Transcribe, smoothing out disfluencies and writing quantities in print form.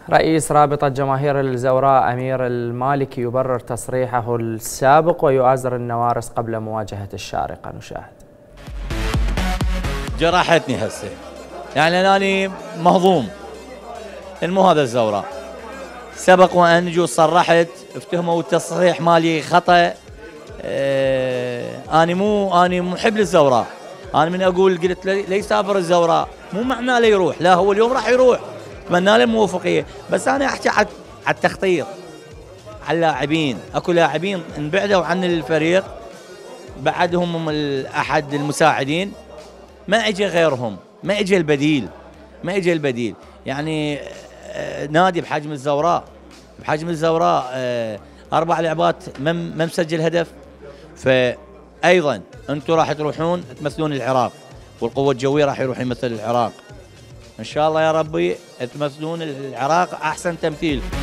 رئيس رابطة جماهير الزوراء أمير المالكي يبرر تصريحه السابق ويؤازر النوارس قبل مواجهة الشارقة. نشاهد. جرحتني هسه، يعني أناني مهضوم. مو هذا الزوراء سبق وأن جو صرحت افتهموا التصريح مالي خطأ. أنا محب للزوراء. أنا من أقول قلت لا يسافر الزوراء مو معناه لا يروح، لا هو اليوم راح يروح، اتمنى له الموفقيه، بس انا احكي على التخطيط، على اللاعبين. اكو لاعبين انبعدوا عن الفريق، بعدهم احد المساعدين، ما اجى غيرهم، ما اجى البديل، يعني نادي بحجم الزوراء 4 لعبات ما مسجل هدف. فايضا انتم راح تروحون تمثلون العراق، والقوه الجويه راح يروح يمثل العراق. ان شاء الله يا ربي تمثلون العراق احسن تمثيل.